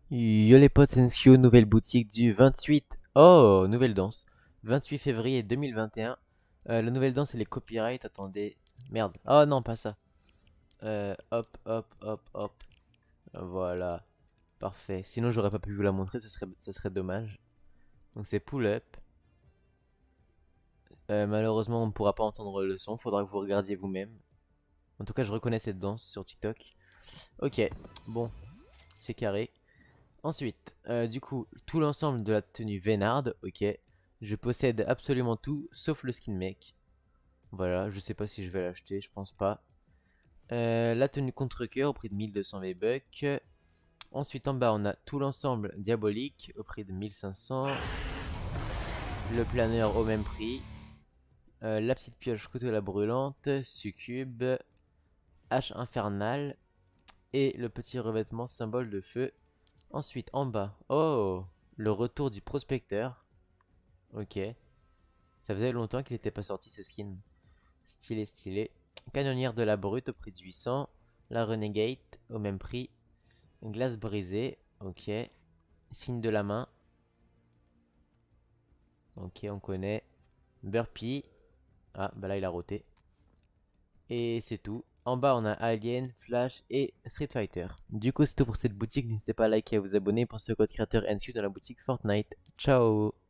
Yo les potes, Sensio, nouvelle boutique du 28. Oh, nouvelle danse. 28 février 2021. La nouvelle danse, elle est copyright. Attendez. Merde. Oh non, pas ça. Hop, hop, hop, hop. Voilà. Parfait. Sinon, j'aurais pas pu vous la montrer, ça serait dommage. Donc, c'est pull up. Malheureusement, on ne pourra pas entendre le son. Faudra que vous regardiez vous-même. En tout cas, je reconnais cette danse sur TikTok. Ok. Bon, c'est carré. Ensuite, du coup, tout l'ensemble de la tenue Vénard, ok. Je possède absolument tout, sauf le skin mec. Voilà, je sais pas si je vais l'acheter, je pense pas. La tenue contre-cœur au prix de 1200 V-Bucks. Ensuite, en bas, on a tout l'ensemble diabolique au prix de 1500. Le planeur au même prix. La petite pioche couteau à la brûlante, succube, hache infernale et le petit revêtement symbole de feu. Ensuite, en bas, oh, le retour du prospecteur. Ok. Ça faisait longtemps qu'il n'était pas sorti ce skin. Stylé, stylé. Canonnière de la brute au prix de 800. La Renegade au même prix. Glace brisée. Ok. Signe de la main. Ok, on connaît. Burpee. Ah, bah là il a roté. Et c'est tout. En bas, on a Alien, Flash et Street Fighter. Du coup, c'est tout pour cette boutique. N'hésitez pas à liker et à vous abonner. Pensez au code créateur NSU dans la boutique Fortnite. Ciao!